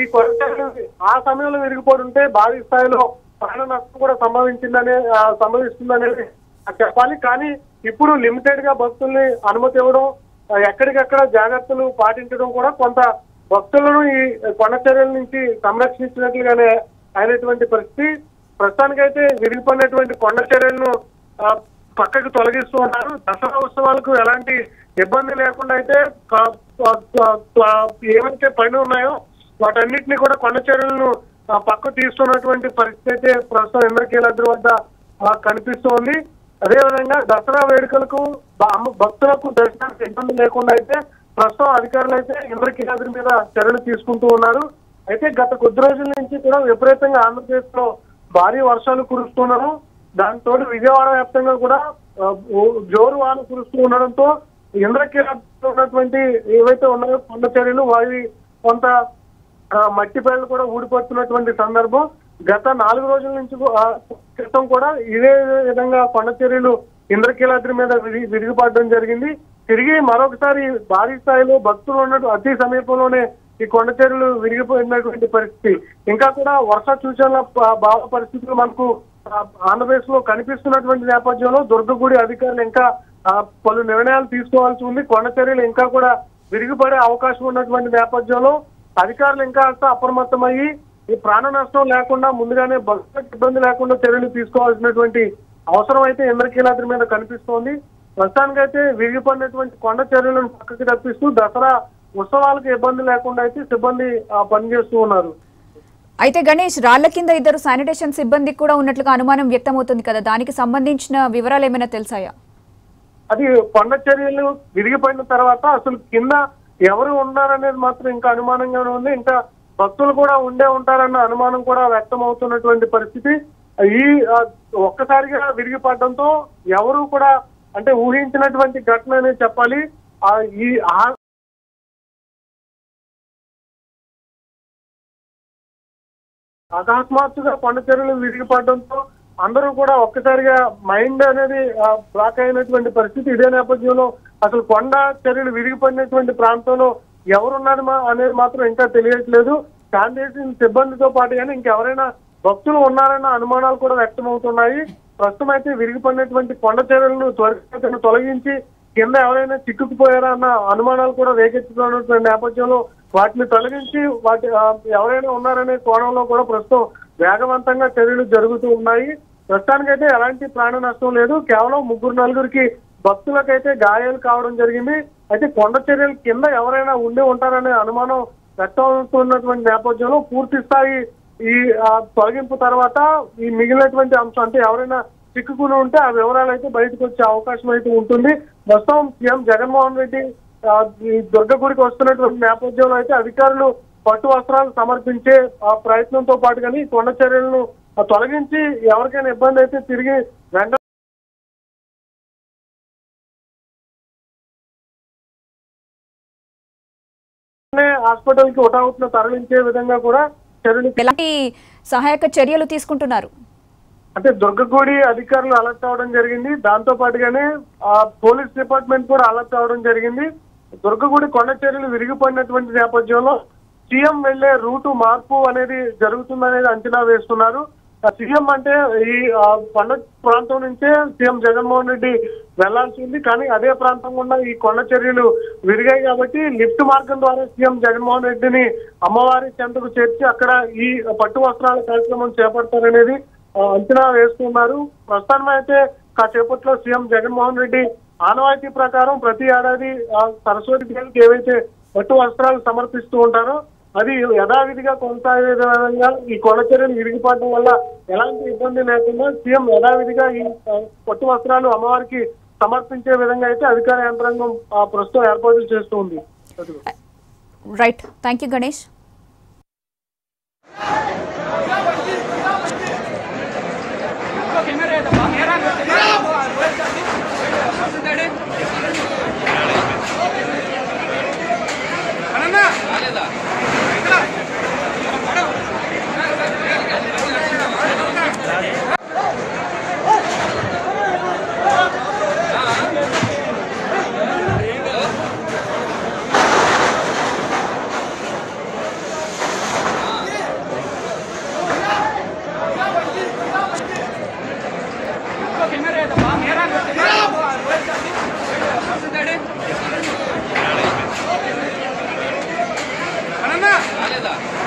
కొండచర్యలు ఆ సమయంలో విరిగిపోయి ఉంటే భారీ స్థాయిలో ప్రాణ నష్టం కూడా సంభవిస్తుందనేది చెప్పాలి. కానీ ఇప్పుడు లిమిటెడ్ గా భక్తుల్ని అనుమతి ఇవ్వడం, ఎక్కడికక్కడ జాగ్రత్తలు పాటించడం కూడా కొంత భక్తులను ఈ కొండచర్యల నుంచి సంరక్షించినట్లుగానే అయినటువంటి పరిస్థితి. ప్రస్తుతానికైతే విరిగిపోయినటువంటి కొండచర్యలను పక్కకు తొలగిస్తూ ఉన్నారు. దసరా ఉత్సవాలకు ఎలాంటి ఇబ్బంది లేకుండా అయితే ఏవైతే పనులు ఉన్నాయో వాటన్నిటిని కూడా కొండచర్యలను పక్కకు తీస్తున్నటువంటి పరిస్థితి అయితే ప్రస్తుతం ఇంద్రకీలాద్రి వద్ద కనిపిస్తోంది. అదేవిధంగా దసరా వేడుకలకు భక్తులకు దర్శనానికి ఇబ్బంది లేకుండా అయితే ప్రస్తుతం అధికారులు అయితే ఇంద్రకీలాద్రి మీద చర్యలు తీసుకుంటూ ఉన్నారు. అయితే గత కొద్ది రోజుల నుంచి కూడా విపరీతంగా ఆంధ్రప్రదేశ్ లో భారీ వర్షాలు కురుస్తున్నారు. దాంతో విజయవాడ వ్యాప్తంగా కూడా జోరు వాన కురుస్తూ ఉండడంతో ఇంద్రకీలాద్రిలో ఉన్నటువంటి ఏవైతే ఉన్నాయో కొండ చర్యలు వారి కొంత మట్టి పేర్లు కూడా ఊడిపడుతున్నటువంటి సందర్భం. గత 4 రోజుల నుంచి క్రితం కూడా ఇదే విధంగా కొండ చర్యలు ఇంద్రకీలాద్రి మీద విరిగిపడడం జరిగింది. తిరిగి మరొకసారి భారీ స్థాయిలో భక్తులు ఉన్నట్టు అతి సమీపంలోనే ఈ కొండ చర్యలు విరిగిపోయినటువంటి పరిస్థితి. ఇంకా కూడా వర్ష సూచనల భావ పరిస్థితులు మనకు ఆంధ్రప్రదేశ్ లో కనిపిస్తున్నటువంటి నేపథ్యంలో దుర్గగుడి అధికారులు ఇంకా పలు నిర్ణయాలు తీసుకోవాల్సి ఉంది. కొండ చర్యలు ఇంకా కూడా విరిగిపడే అవకాశం ఉన్నటువంటి నేపథ్యంలో అధికారులు ఇంకా అప్రమత్తమయ్యి ఈ ప్రాణ నష్టం లేకుండా ముందుగానే భక్తులకు ఇబ్బంది లేకుండా చర్యలు తీసుకోవాల్సినటువంటి అవసరం అయితే ఇంద్రకీలాద్రి మీద కనిపిస్తోంది. ప్రస్తుతానికైతే విరిగిపడినటువంటి కొండ చర్యలను పక్కకి తప్పిస్తూ దసరా ఉత్సవాలకు ఇబ్బంది లేకుండా అయితే సిబ్బంది పనిచేస్తూ ఉన్నారు. అయితే గణేష్, రాళ్ల కింద 2 శానిటేషన్ సిబ్బందికి కూడా ఉన్నట్లుగా అనుమానం వ్యక్తమవుతుంది కదా, దానికి సంబంధించిన వివరాలు ఏమైనా తెలుసాయా? అది కొండ చర్యలు విరిగిపోయిన తర్వాత అసలు కింద ఎవరు ఉన్నారనేది మాత్రం ఇంకా అనుమానంగానే ఉంది. ఇంకా భక్తులు కూడా ఉంటారన్న అనుమానం కూడా వ్యక్తం అవుతున్నటువంటి పరిస్థితి. ఈ ఒక్కసారిగా విరిగిపడడంతో ఎవరు కూడా అంటే ఊహించినటువంటి ఘటన అనేది చెప్పాలి. ఈ అకస్మాత్తుగా కొండ చర్యలు విరిగిపడడంతో అందరూ కూడా ఒక్కసారిగా మైండ్ అనేది బ్లాక్ అయినటువంటి పరిస్థితి. ఇదే నేపథ్యంలో అసలు కొండ చర్యలు విరిగిపడినటువంటి ప్రాంతంలో ఎవరున్నారు అనేది మాత్రం ఇంకా తెలియట్లేదు. శానిటేషన్ సిబ్బందితో పాటు కానీ ఇంకెవరైనా భక్తులు ఉన్నారన్న అనుమానాలు కూడా వ్యక్తం అవుతున్నాయి. ప్రస్తుతం అయితే విరిగిపడినటువంటి కొండ చర్యలను త్వరితగతిన తొలగించి కింద ఎవరైనా చిక్కుకుపోయారా అన్న అనుమానాలు కూడా రేకెత్తుతున్నటువంటి నేపథ్యంలో వాటిని తొలగించి ఎవరైనా ఉన్నారనే కోణంలో కూడా ప్రస్తుతం వేగవంతంగా చర్యలు జరుగుతూ ఉన్నాయి. ప్రస్తుతానికైతే ఎలాంటి ప్రాణ నష్టం లేదు. కేవలం 3-4 భక్తులకైతే గాయాలు కావడం జరిగింది. అయితే కొండ చర్యల కింద ఎవరైనా ఉంటారనే అనుమానం వ్యక్తం అవుతున్నటువంటి నేపథ్యంలో పూర్తి స్థాయి ఈ తొలగింపు తర్వాత ఈ మిగిలినటువంటి అంశం అంటే ఎవరైనా చిక్కుకుని ఉంటే ఆ వివరాలు అయితే బయటకు వచ్చే అవకాశం అయితే ఉంటుంది. ప్రస్తుతం సీఎం జగన్మోహన్ రెడ్డి ఈ దుర్గగుడికి వస్తున్నటువంటి నేపథ్యంలో అయితే అధికారులు పట్టు వస్త్రాలు సమర్పించే ప్రయత్నంతో పాటు కానీ కొండ చర్యలను తొలగించి ఎవరికైనా ఇబ్బంది అయితే తిరిగి వెంటనే హాస్పిటల్ కి హుటాహుటిన తరలించే విధంగా కూడా చర్యలు ఎలాంటి సహాయక చర్యలు తీసుకుంటున్నారు అంటే దుర్గగుడి అధికారులు అలర్ట్ అవడం జరిగింది. దాంతో పాటుగానే పోలీస్ డిపార్ట్మెంట్ కూడా అలర్ట్ అవడం జరిగింది. దుర్గగుడి కొండ చర్యలు విరిగిపోయినటువంటి నేపథ్యంలో సీఎం వెళ్లే రూటు మార్పు అనేది జరుగుతుందనేది అంచనా వేస్తున్నారు. సీఎం అంటే ఈ కొండ ప్రాంతం నుంచే సీఎం జగన్మోహన్ రెడ్డి వెళ్లాల్సి ఉంది. కానీ అదే ప్రాంతం గుండా ఈ కొండ చర్యలు విరిగాయి కాబట్టి లిఫ్ట్ మార్గం ద్వారా సీఎం జగన్మోహన్ రెడ్డిని అమ్మవారి చెంతకు చేర్చి అక్కడ ఈ పట్టు వస్త్రాల కార్యక్రమం చేపడతారనేది అంచనా వేస్తున్నారు. ప్రస్తుతం అయితే కాసేపట్లో సీఎం జగన్మోహన్ రెడ్డి ఆనవాయితీ ప్రకారం ప్రతి ఏడాది సరస్వతి దేవికి ఏవైతే పట్టు వస్త్రాలు సమర్పిస్తూ ఉంటారో అది యథావిధిగా కొనసాగే విధంగా ఈ కొండ చర్యలు విరిగిపడడం వల్ల ఎలాంటి ఇబ్బంది లేకుండా సీఎం యథావిధిగా ఈ పట్టు వస్త్రాలు అమ్మవారికి సమర్పించే విధంగా అయితే అధికార యంత్రాంగం ప్రస్తుతం ఏర్పాట్లు చేస్తూ ఉంది. Right, thank you Ganesh. లేదా?